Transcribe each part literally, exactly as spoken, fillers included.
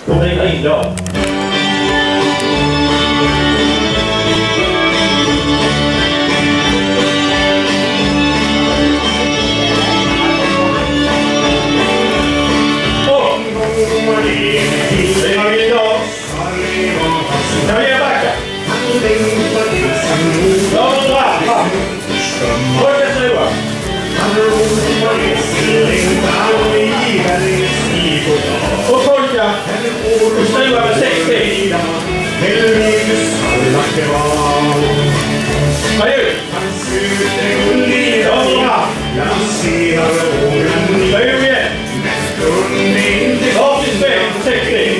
Kommer in in då. Och pojkar, och snurra med sextio. Vad gör du? Vad gör du igen? Avsnitt fem, sextio.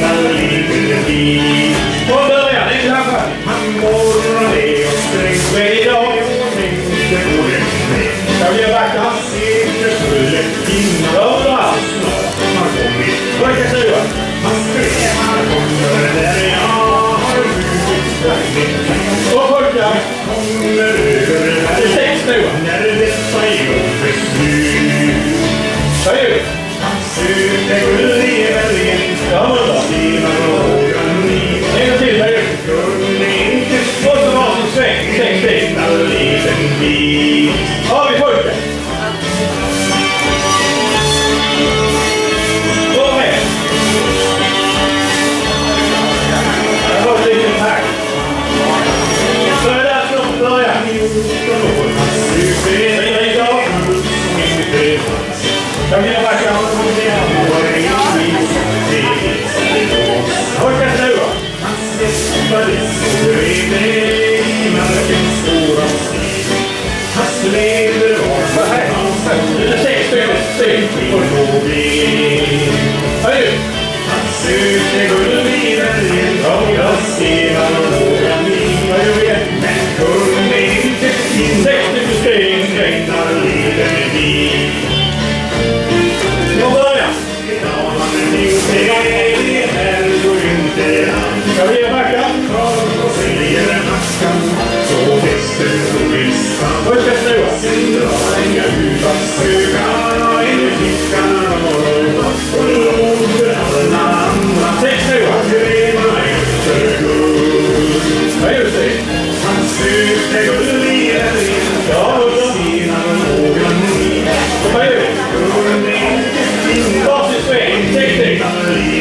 Från början, det är klappat. Men idag jag blir vackra. Röra. Pojkar snurra. Och pojkar. Det är sex snurra. Vad gör du? Ja, hundra. En gång till, vad gör du? Och så var som sväng, sex steg. Har vi pojkar? Gå med. Jag har en liten tack. Så är det där som börjar. Ring idag. Jag vill backa. Pojkar snurra. Det är sex stycken steg. Vad gör du? Ja, vad gör vi igen? Sex stycken steg. Och börja. Jag vill backa. Pojkar snurra. Sex snurra. Vad gör du? Ja, vad gör du? Varsin sväng, sex steg.